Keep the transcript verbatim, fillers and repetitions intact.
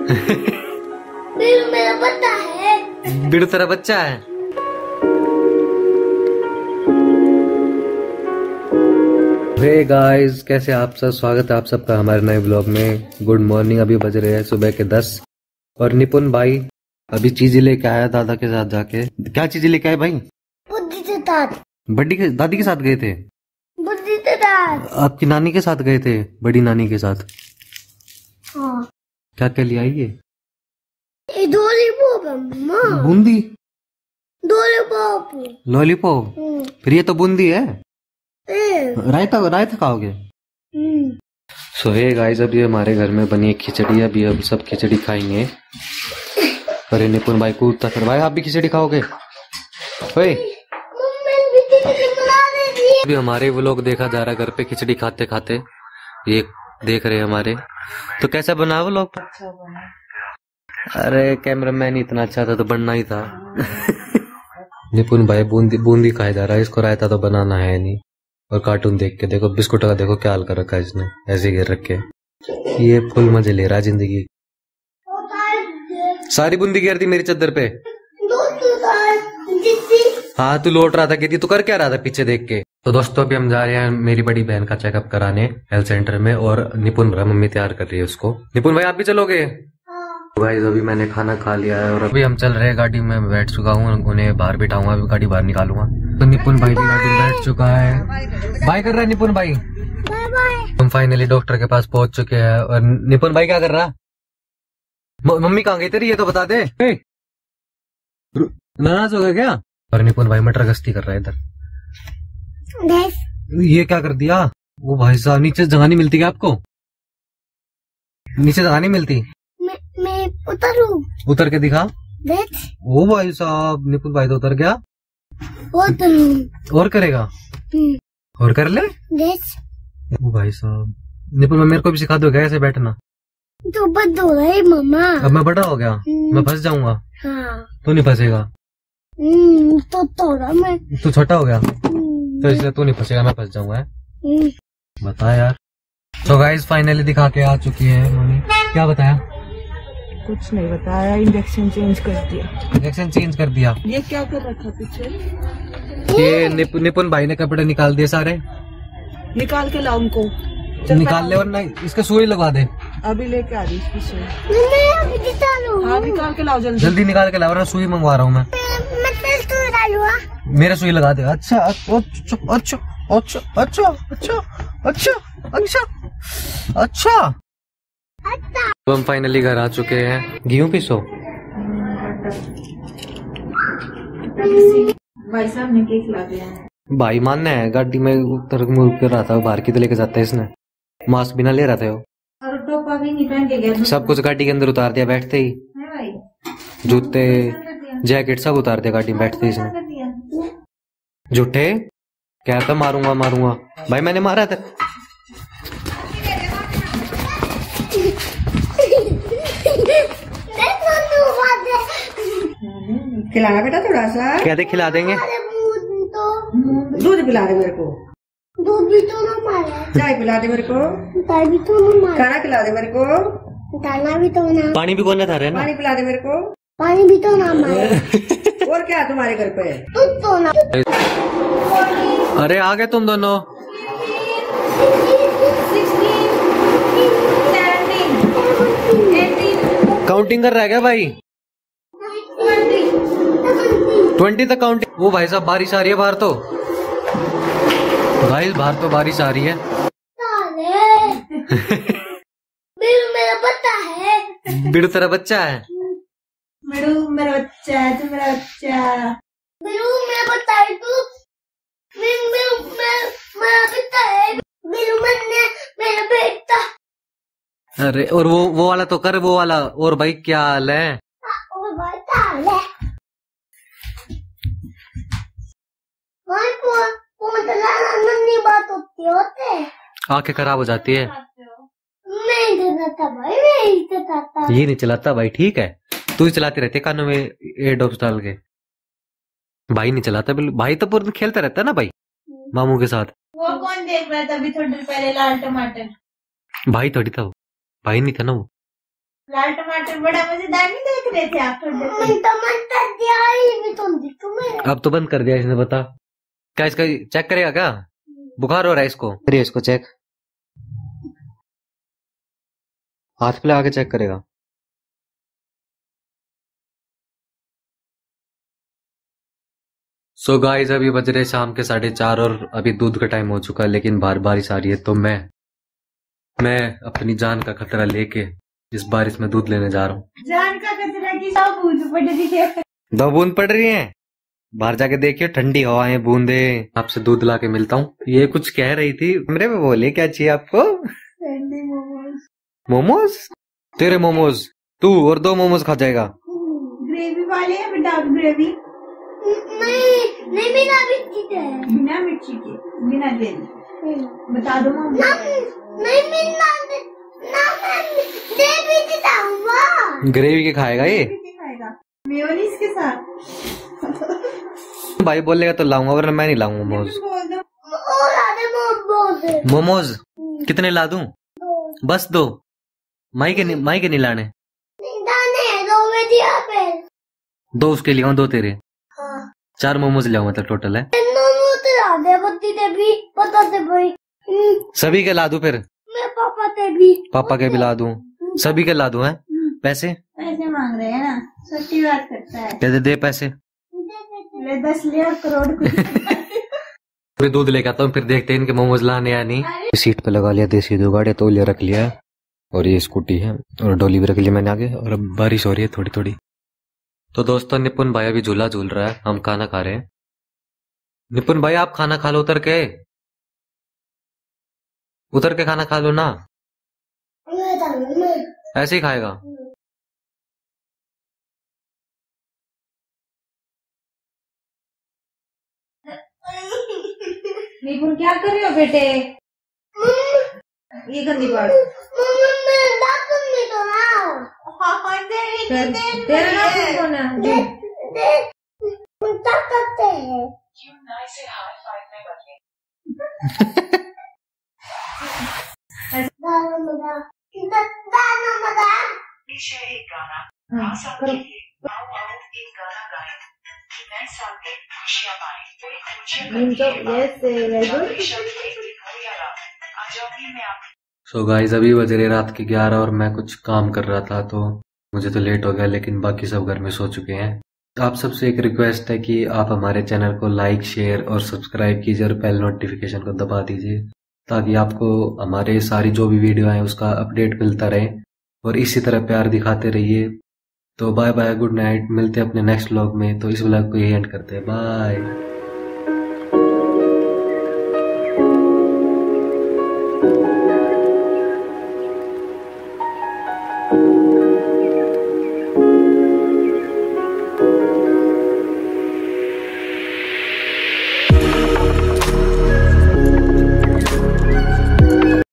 बिरु मेरा बच्चा है। बिरु तेरा बच्चा है। हे गाइस, कैसे आप सब? स्वागत है आप सबका हमारे नए ब्लॉग में। Good morning. अभी बज रहे हैं सुबह के दस और निपुण भाई अभी चीजें लेके आया दादा के साथ जाके। क्या चीजें लेके आए भाई? बुद्धि के साथ। बड़ी के दादी के साथ गए थे? बुद्धि के साथ। आपकी नानी के साथ गए थे? बड़ी नानी के साथ? हाँ। क्या क्या ले आई ये? लॉलीपॉप है मम्मा। बूंदी? लॉलीपॉप। लॉलीपॉप? फिर ये तो बूंदी है। रायता रायता खाओगे? सो हे गाइस, अभी हमारे घर में बनी है खिचड़ी। अभी हम सब खिचड़ी खाएंगे। अरे निपुण भाई को उठता करवाए, आप भी खिचड़ी खाओगे? ओए अभी हमारे वो लोग देखा जा रहा है घर पे खिचड़ी खाते खाते। ये देख रहे हैं हमारे। तो कैसा बना वो लोग? अच्छा बना। अरे कैमरामैन इतना अच्छा था तो बनना ही था। निपुण भाई बूंदी बूंदी खाया जा रहा है, इसको रायता तो बनाना है नहीं। और कार्टून देख के देखो, बिस्कुट का देखो क्या हाल कर रखा है इसने, ऐसे गिर रखे। ये फुल मजे ले रहा है जिंदगी। सारी बूंदी गिर दी मेरी चद्दर पे। हाँ तू लौट रहा था, कहती तू कर क्या रहा था पीछे देख के। तो दोस्तों अभी हम जा रहे हैं मेरी बड़ी बहन का चेकअप कराने हेल्थ सेंटर में। और निपुण भाई मम्मी तैयार कर रही है उसको। निपुण भाई आप भी चलोगे? गाइस अभी मैंने खाना खा लिया है और अभी हम चल रहे हैं। गाड़ी में बैठ चुका हूँ, उन्हें बाहर बिठाऊंगा, अभी गाड़ी बाहर निकालूंगा। तो निपुण भाई भी गाड़ी में बैठ चुका है। बाय कर रहा है निपुण भाई। Bye bye. हम फाइनली डॉक्टर के पास पहुंच चुके हैं। और निपुण भाई क्या कर रहा? मम्मी कहाँ गई तेरी, ये तो बता दे। नाराज हो गया क्या? और निपुण भाई मटर गश्ती कर रहा है इधर। ये क्या कर दिया? वो भाई साहब नीचे जगह नहीं मिलती क्या आपको? नीचे जगह नहीं मिलती? मैं मैं उतरूं? उतर के दिखा। देख। ओ भाई साहब निपुण भाई तो उतर गया। उतरूं। और करेगा? और कर ले। देख। ओ भाई साहब निपुण मेरे को भी सिखा दो ऐसे बैठना। तो बंद हो रही मम्मा। अब मैं बड़ा हो गया, मैं फंस जाऊंगा। हाँ। तू नहीं फंसेगा। तो थोड़ा मैं। तू छोटा हो गया तो इसलिए तू नहीं फंसेगा, मैं फंस जाऊंगा। बता यार। तो गाइस फाइनली दिखा के आ चुकी है मम्मी। क्या बताया? कुछ नहीं बताया, इंजेक्शन चेंज कर दिया। इंजेक्शन चेंज कर दिया? ये क्या कर रखा पीछे? ये निप, निपुण भाई ने कपड़े निकाल दिए सारे। निकाल के लाओ उनको। निकाल ले और नहीं इसका सुई लगवा दे। अभी लेके आ रही इसकी सुई। हाँ निकाल के लाओ जल्दी। जल्दी निकाल के लाओ वरना सुई मंगवा रहा हूँ मैं। मेरा सुई लगा दे। अच्छा अच्छा अच्छा अच्छा अच्छा अच्छा अच्छा अच्छा अच्छा। तो हम फाइनली घर आ चुके हैं। गेहूं पीसो। भाई साहब ने केक ला दिया है। भाई मानना है, गाड़ी में उतर कर रहा था, बाहर की तो लेके जाता है इसने। मास्क भी ना ले रहा था वो। और टोपा भी नहीं पहन के गया। सब कुछ गाड़ी के अंदर उतार दिया बैठते ही। भाई जूते जैकेट सब उतार दिया गाड़ी में बैठते ही इसने। झूठे क्या था? मारूंगा मारूंगा। भाई मैंने मारा था। खिलाना बेटा थोड़ा सा। क्या दे? खिला देंगे। दूध पिला दे मेरे को। दूध भी तो ना मारे। चाय पिला दे मेरे को। चाय भी तो ना मारे। खाना खिला दे मेरे को। खाना भी तो ना। पानी भी कौन था रहे ना? पानी पिला दे मेरे को। पानी भी तो ना मारे। और क्या तुम्हारे घर पे? दूध तो ना। अरे आ गए तुम दोनों। काउंटिंग कर रहा है क्या भाई? ट्वेंटी तक काउंटिंग। वो भाई साहब बारिश आ रही है बाहर। तो भाई बाहर तो बारिश आ रही है। बिरु मेरा बच्चा है। बिरु तेरा बच्चा है? बिरु मेरा बच्चा है। तू मेरा बच्चा। बिरु मेरा बच्चा है। तू बिरु मेरा बच्चा है। बिरु मेरा बेटा। अरे और वो वो वाला तो कर, वो वाला। और भाई क्या हाल है? और भाई क्या हाल है? भाई फोन फोन चलाना नन्ही बात होती होते। आंखें खराब हो जाती है। नहीं चलाता भाई, नहीं चलाता। ये नहीं चलाता भाई, ठीक है। तू ही चलाती रहती है कानों में एयरडॉप्स डाल के। भाई नहीं चलाता बिल्कुल। भाई तो पूरा खेलता रहता है ना भाई मामू के साथ। वो कौन देख रहा था अभी थोड़ी देर पहले लाल टमाटर? भाई थोड़ी था वो, भाई नहीं था ना वो। लाल टमाटर बड़ा मजेदार नहीं देख रहे थे आप थोड़ी देर मैं टमाटर दिया ही भी तुम दी तुम्हें। अब तो बंद कर दिया इसने, बता क्या इसका चेक करेगा क्या? बुखार हो रहा है इसको? करिए इसको चेक, हाथ पे आके चेक करेगा। सो so गाइस अभी बज रहे शाम के साढ़े चार और अभी दूध का टाइम हो चुका है, लेकिन बाहर बारिश आ रही है तो मैं मैं अपनी जान का खतरा लेके इस बारिश में दूध लेने जा रहा हूँ। जान का कचरा की सब बूंद पड़ रही है। दो बूंद पड़ रही है, बाहर जाके देखियो ठंडी हवाएं बूंदे। आपसे दूध ला के मिलता हूँ। ये कुछ कह रही थी मेरे में, बोले क्या चाहिए आपको? मोमोज। मोमोज? तेरे मोमोज, तू और दो मोमोज खा जाएगा। ग्रेवी वाले हैं बेटा, ग्रेवी नहीं नहीं बिना मिर्ची के, बिना मिर्ची के, बिना तेल। बता दो मम्मी। ना नहीं बिना ना मैं ग्रेवी के खाऊंगा। ग्रेवी के खाएगा ये? खाएगा मेयोनीज के साथ। भाई बोलेगा तो लाऊंगा, वरना मैं नहीं लाऊंगा मोमोज। बोल दो। और आधे मोमोज। मोमोज कितने ला दूं? बस दो? माई के नहीं, माई के नहीं लाने? नहीं दाने दो में दिया पे। दो उसके लिए, दो तेरे। हाँ। चार मोमोज ले मतलब टोटल है। दोनों तो आधे बत्ती ते भी पता ते भाई। सभी के ला दूं फिर? मैं पापा ते भी। पापा के भी ला दूं, सभी के ला दूं है? पैसे? पैसे मांग रहे हैं ना, सच्ची बात करता है। दे दे पैसे। ले दस ले और करोड़ कुछ। मैं दूध लेके आता हूँ, फिर देखते हैं इनके मोमोज लाने या नहीं। सीट पे लगा लिया देसी जुगाड़, तो ले रख लिया है, और ये स्कूटी है और डोली भी रख ली मैंने आगे, और अब बारिश हो रही है थोड़ी थोड़ी। तो दोस्तों निपुण भाई अभी झूला झूल रहा है, हम खाना खा रहे हैं। निपुण भाई आप खाना खा लो, उतर के उतर के खाना खा लो ना। ऐसे ही खाएगा? निपुण क्या कर रहे हो बेटे? ये गंदी बात। मैं दांत नहीं तो ना। तेरा नाम कौन है? दे दे तक करते हैं। दाना मदा दाना मदा। पीछे एक गाना भाषा के लिए आओ आओ एक गाना गाएं कि नए साल में खुशियां पाएं। कोई खुशियां यस वेरी गुड। हो या रात, आज अभी मैं आप। सो गाइस अभी बज रहे रात के ग्यारह और मैं कुछ काम कर रहा था तो मुझे तो लेट हो गया, लेकिन बाकी सब घर में सो चुके हैं। आप सबसे एक रिक्वेस्ट है कि आप हमारे चैनल को लाइक शेयर और सब्सक्राइब कीजिए और बेल नोटिफिकेशन को दबा दीजिए, ताकि आपको हमारे सारी जो भी वीडियो है उसका अपडेट मिलता रहे, और इसी तरह प्यार दिखाते रहिए। तो बाय बाय, गुड नाइट, मिलते हैं अपने नेक्स्ट व्लॉग में। तो इस व्लॉग को यही एंड करते हैं, बाय।